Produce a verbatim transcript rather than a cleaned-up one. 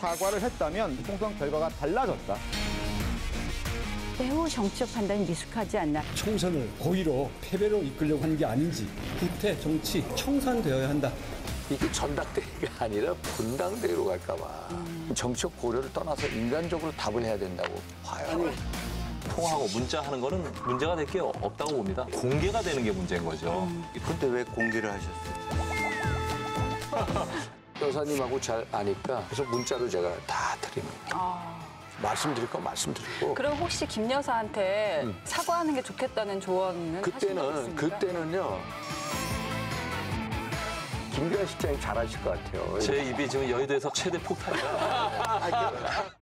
사과를 했다면 총선 결과가 달라졌다. 매우 정치적 판단이 미숙하지 않나. 총선을 고의로 패배로 이끌려고 하는 게 아닌지 구태 정치 청산되어야 한다. 이게 전당대회가 아니라 분당대회로 갈까 봐. 음. 정치적 고려를 떠나서 인간적으로 답을 해야 된다고 봐요. 통화하고 문자하는 거는 문제가 될 게 없다고 봅니다. 공개가 되는 게 문제인 거죠. 음. 근데 왜 공개를 하셨어요? 여사님하고 잘 아니까 그래서 문자로 제가 다 드립니다. 아... 말씀드릴 건 말씀드리고. 그럼 혹시 김 여사한테 음. 사과하는 게 좋겠다는 조언은 그때는 하신 적 있습니까? 그때는요. 김기현 실장이 잘하실 것 같아요. 제 입이 지금 여의도에서 최대 폭탄이라.